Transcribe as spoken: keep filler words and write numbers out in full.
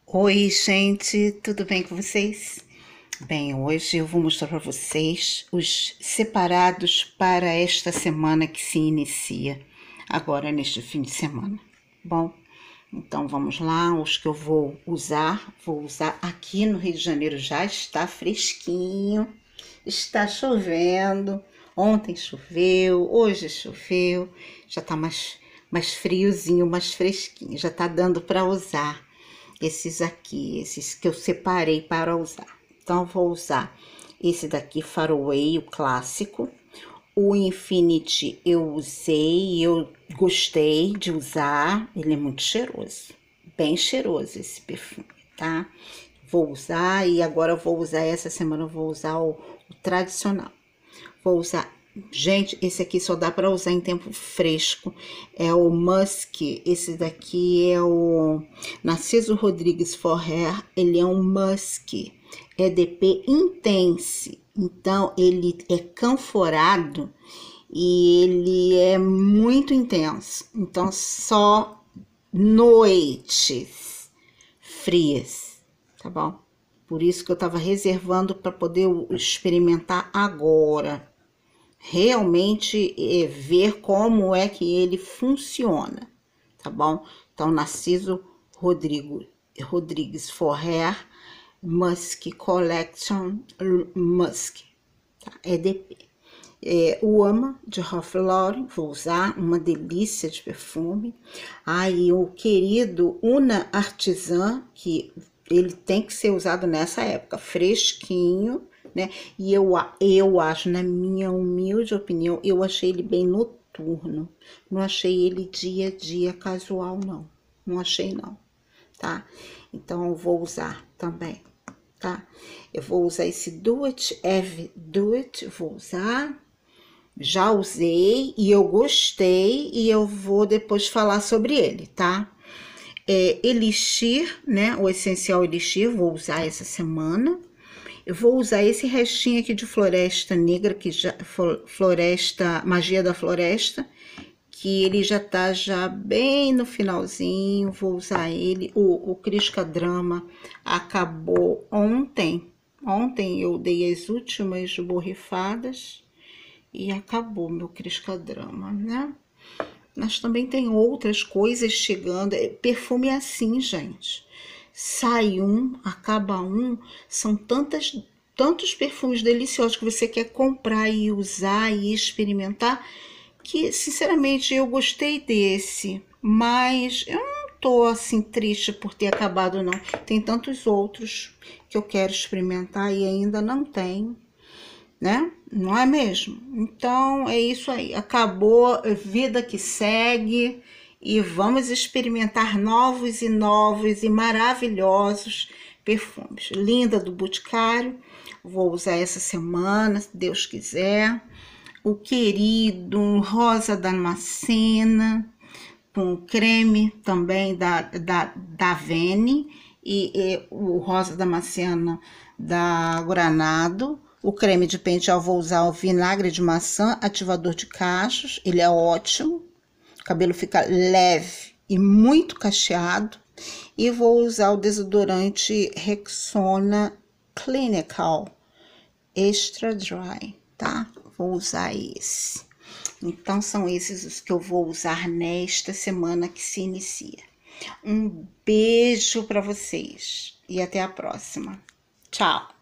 Oi, gente, tudo bem com vocês? Bem, hoje eu vou mostrar para vocês os separados para esta semana que se inicia, agora neste fim de semana. Bom, então vamos lá, os que eu vou usar, vou usar aqui no Rio de Janeiro, já está fresquinho, está chovendo, ontem choveu, hoje choveu, já está mais, mais friozinho, mais fresquinho, já está dando para usar. Esses aqui, esses que eu separei para usar. Então, eu vou usar esse daqui, Faraway, o clássico. O Infinity eu usei, eu gostei de usar, ele é muito cheiroso. Bem cheiroso esse perfume, tá? Vou usar e agora eu vou usar, essa semana eu vou usar o, o tradicional. Vou usar... Gente, esse aqui só dá para usar em tempo fresco. É o Musk. Esse daqui é o Narciso Rodrigues for Hair. Ele é um Musk. E D P Intense. Então, ele é canforado e ele é muito intenso. Então, só noites frias, tá bom? Por isso que eu tava reservando para poder experimentar agora. Realmente é, ver como é que ele funciona, tá bom? Então, Narciso Rodrigo, Rodrigues for Hair, Musk Collection Musk, tá? E D P. É, o Ama, de Ralph Lauren, vou usar, uma delícia de perfume. Aí, o querido Una Artisan, que ele tem que ser usado nessa época, fresquinho, né? E eu, eu acho, na minha humilde opinião, eu achei ele bem noturno. Não achei ele dia a dia casual, não. Não achei, não, tá? Então, eu vou usar também, tá? Eu vou usar esse Do It, Eve Do It, vou usar. Já usei e eu gostei e eu vou depois falar sobre ele, tá? É, Elixir, né? O Essencial Elixir, vou usar essa semana. Eu vou usar esse restinho aqui de Floresta Negra, que já Floresta, Magia da Floresta, que ele já tá já bem no finalzinho. Vou usar ele. O, o Crisca Drama acabou ontem. Ontem eu dei as últimas borrifadas e acabou meu Crisca Drama, né? Mas também tem outras coisas chegando. Perfume é assim, gente. Sai um, acaba um, são tantas, tantos perfumes deliciosos que você quer comprar e usar e experimentar, que, sinceramente, eu gostei desse, mas eu não tô, assim, triste por ter acabado, não. Tem tantos outros que eu quero experimentar e ainda não tenho, né? Não é mesmo? Então, é isso aí. Acabou, vida que segue. E vamos experimentar novos e novos e maravilhosos perfumes. Linda do Boticário, vou usar essa semana, se Deus quiser. O querido Rosa Damascena, com creme também da, da, da Vene. E, e o Rosa Damascena da Granado. O creme de pentear, vou usar o vinagre de maçã, ativador de cachos, ele é ótimo. O cabelo fica leve e muito cacheado. E vou usar o desodorante Rexona Clinical Extra Dry, tá? Vou usar esse. Então, são esses os que eu vou usar nesta semana que se inicia. Um beijo para vocês e até a próxima. Tchau!